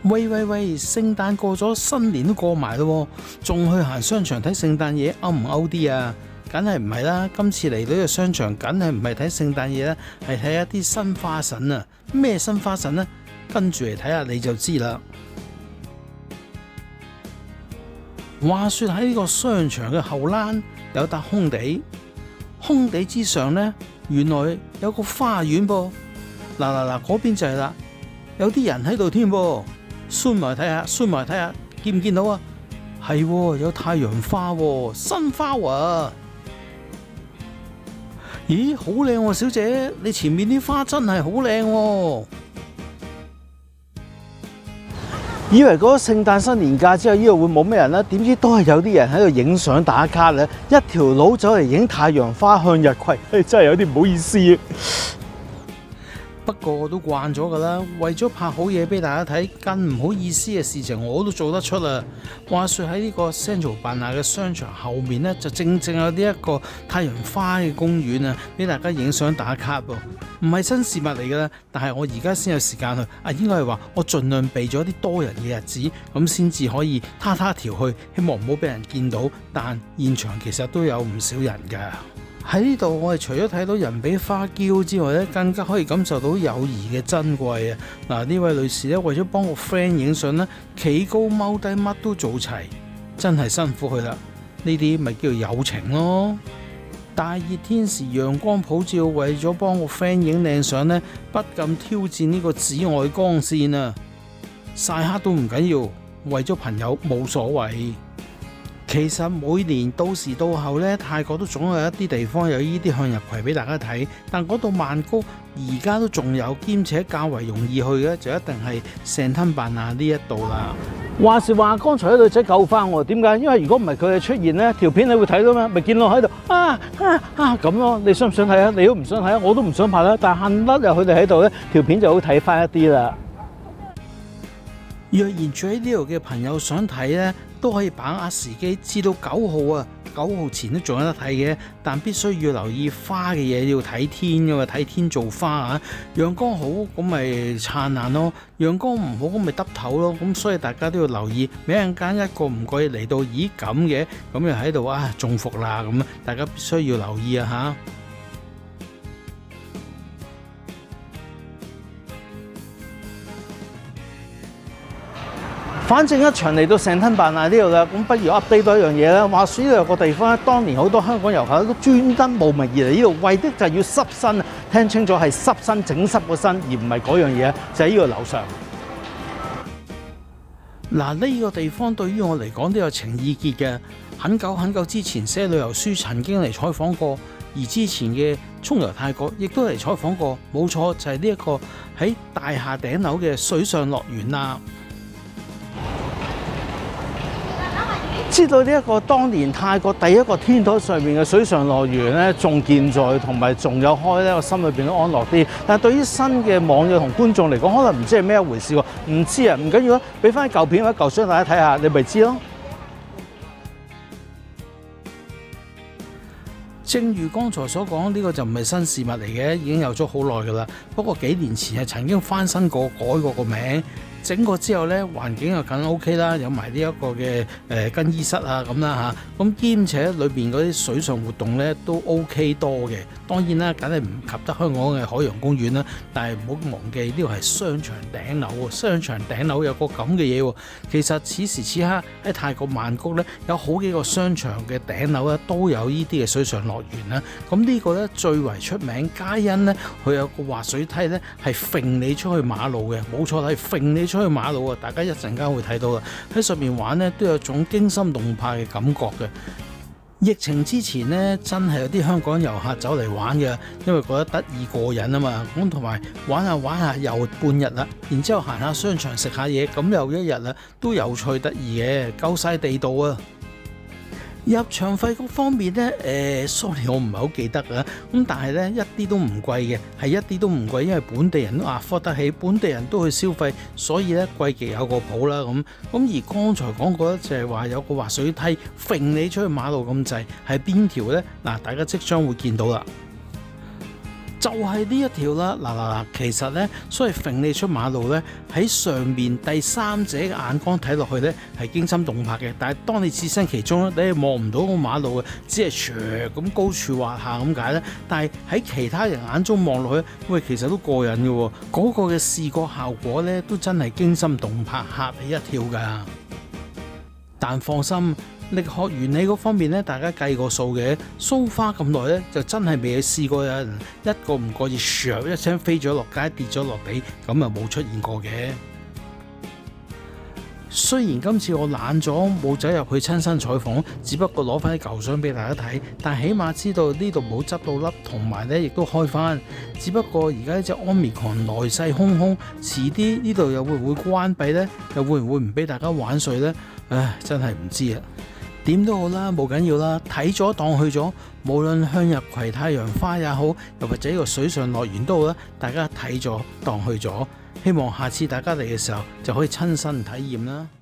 喂，聖誕過咗，新年都過埋咯，仲去行商場睇聖誕嘢，勾唔勾啲啊？梗係唔係啦！今次嚟到呢個商場，梗係唔係睇聖誕嘢啦，係睇一啲新花神啊！咩新花神呢？跟住嚟睇下你就知啦。話說喺呢個商場嘅後欄有笪空地，空地之上呢，原來有個花園噃。嗱，嗰邊就係啦，有啲人喺度添噃。閂埋睇下，見唔見到啊？係有太陽花，新花啊！咦，好靚喎，小姐，你前面啲花真係好靚喎。以為嗰聖誕新年假之後呢度會冇咩人啦，點知都係有啲人喺度影相打卡咧。一條佬走嚟影太陽花向日葵，真係有啲唔好意思啊。不過我都慣咗噶啦，為咗拍好嘢俾大家睇，更唔好意思嘅事情我都做得出啦。話說喺呢個 Central 辦下嘅商場後面呢，就正有呢一個太陽花嘅公園啊，俾大家影相打卡喎。唔係新事物嚟噶啦，但係我而家先有時間去啊，應該係話我盡量避咗啲多人嘅日子，咁先至可以他條去，希望唔好俾人見到。但現場其實都有唔少人噶。喺呢度，我哋除咗睇到人比花嬌之外咧，更加可以感受到友誼嘅珍貴啊！嗱，呢位女士咧，為咗幫個 friend 影相咧，企高踎低乜都做齊，真係辛苦佢啦！呢啲咪叫做友情咯。大熱天時陽光普照，為咗幫個 friend 影靚相咧，不禁挑戰呢個紫外光線啊！曬黑都唔緊要，為咗朋友冇所謂。其實每年到時到後咧，泰國都總有一啲地方有呢啲向日葵俾大家睇，但嗰度曼谷而家都仲有，兼且較為容易去嘅就一定係聖吞辦亞呢一度啦。話時話，剛才啲女仔救翻我，點解？因為如果唔係佢哋出現呢，條片你會睇到咩？咪見到喺度咁咯。你想唔想睇啊？你都唔想睇啊？我都唔想拍啦。但係幸得有佢哋喺度咧，條片就好睇翻一啲啦。若然住喺呢度嘅朋友想睇呢，都可以把握時機，至到9號啊，9號前都仲有得睇嘅，但必須要留意花嘅嘢，要睇天㗎嘛，睇天做花啊。陽光好咁咪燦爛咯，陽光唔好咁咪耷頭咯。咁所以大家都要留意，一陣間一個唔覺意嚟到，咦咁嘅，咁又喺度啊中伏啦咁，大家必須要留意啊嚇。反正一場嚟到聖吞辦亞呢度啦，咁不如 update 多一樣嘢啦。話說呢度有個地方咧，當年好多香港遊客都專登慕名而嚟呢度，為的就係要濕身啊！聽清楚係濕身，整濕個身，而唔係嗰樣嘢，就喺呢個樓上。嗱，呢個地方對於我嚟講都有情意結嘅。很久之前寫旅遊書曾經嚟採訪過，而之前嘅沖遊泰國亦都嚟採訪過，冇錯就係呢一個喺大廈頂樓嘅水上樂園啦。知道呢一個當年泰國第一個天台上面嘅水上樂園咧，仲健在，同埋仲有開咧，我心裏邊都安樂啲。但係對於新嘅網友同觀眾嚟講，可能唔知係咩一回事喎，唔知啊，唔緊要啦，俾翻舊片或者舊相大家睇下，你咪知咯。正如剛才所講，呢個就唔係新事物嚟嘅，已經有咗好耐㗎啦。不過幾年前係曾經翻新過，改過個名。整個之後呢，環境又梗 OK 啦，有埋呢一個嘅更衣室啊咁啦嚇，咁兼且裏邊嗰啲水上活動呢都 OK 多嘅。當然啦，梗係唔及得香港嘅海洋公園啦，但係唔好忘記呢個係商場頂樓喎，商場頂樓有個咁嘅嘢喎。其實此時此刻喺泰國曼谷呢，有好幾個商場嘅頂樓咧都有呢啲嘅水上樂園啦。咁呢個呢，最為出名，皆因呢，佢有個滑水梯呢係揈你出去馬路嘅，冇錯係揈你出去馬路啊！大家一陣間會睇到啦，喺上面玩呢都有種驚心動魄嘅感覺嘅。疫情之前呢，真係有啲香港遊客走嚟玩嘅，因為覺得得意過癮啊嘛。咁同埋玩下又半日啦，然之後行下商場食下嘢，咁又一日啦，都有趣得意嘅，夠晒地道啊！入場費嗰方面呢，sorry 我唔係好記得啊。咁但係呢，一啲都唔貴嘅，係一啲都唔貴，因為本地人都afford得起，本地人都去消費，所以呢，貴極有個譜啦咁。而剛才講過咧，就係話有個滑水梯揈你出去馬路咁滯，係邊條呢？嗱，大家即將會見到啦。 就係呢一條啦，嗱，其實呢，所謂揈你出馬路呢，喺上面第三者嘅眼光睇落去呢係驚心動魄嘅，但係當你置身其中咧，你係望唔到個馬路嘅，只係斜咁高處滑下咁解呢。但係喺其他人眼中望落去，喂，其實都過癮嘅喎，嗰個嘅視覺效果呢，都真係驚心動魄，嚇你一跳㗎。但放心，力學原理嗰方面咧，大家計過數嘅，so far咁耐咧，就真係未試過有人一個唔覺意唰一聲飛咗落街跌咗落地，咁啊冇出現過嘅。雖然今次我懶咗冇走入去親身採訪，只不過攞翻啲舊相俾大家睇，但起碼知道呢度冇執到笠，同埋咧亦都開翻。只不過而家呢隻 Omicron 來勢洶洶，遲啲呢度又會唔會關閉呢？又會唔會唔俾大家玩水呢？唉，真係唔知啊！點都好啦，冇緊要啦，睇咗當去咗，無論向日葵太陽花也好，又或者呢個水上樂園都好啦，大家睇咗當去咗，希望下次大家嚟嘅時候就可以親身體驗啦。